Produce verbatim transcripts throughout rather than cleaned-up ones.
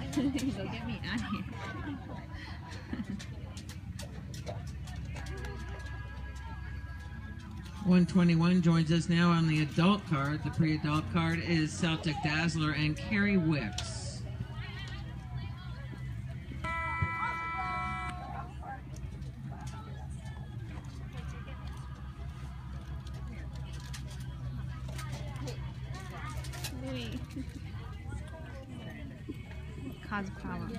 Go get me out of here. one twenty-one joins us now on the adult card. The pre-adult card is Celtic Dazzler and Carrie Wicks. Cause problems.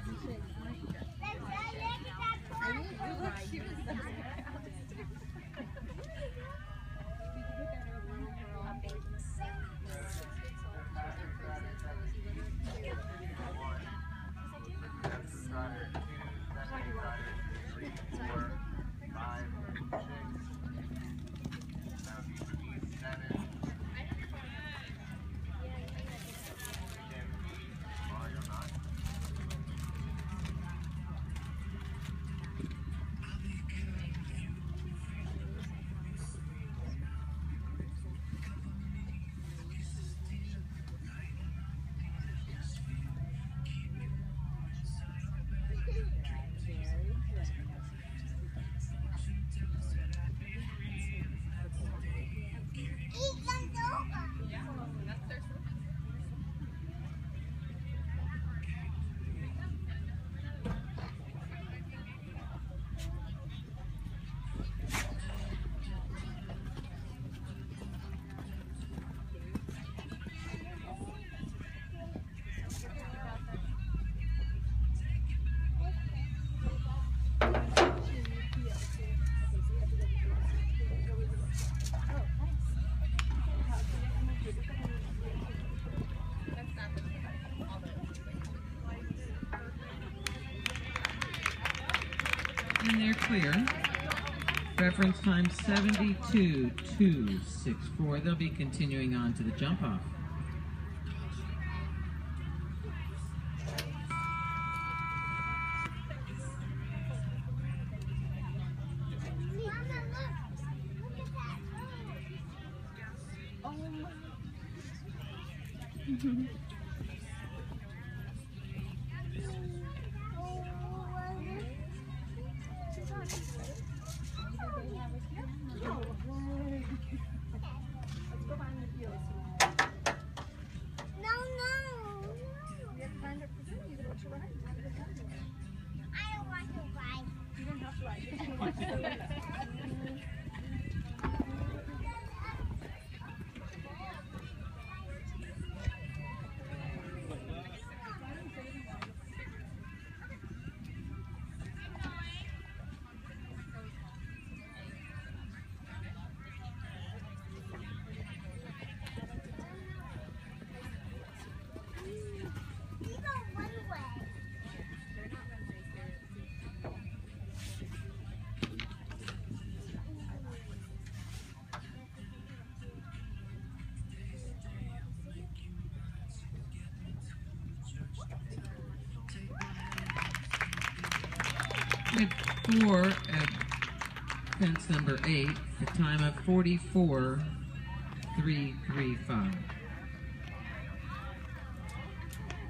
And they're clear. Reference time seventy-two two sixty-four. They'll be continuing on to the jump off. Four at fence number eight, a time of forty-four three three five.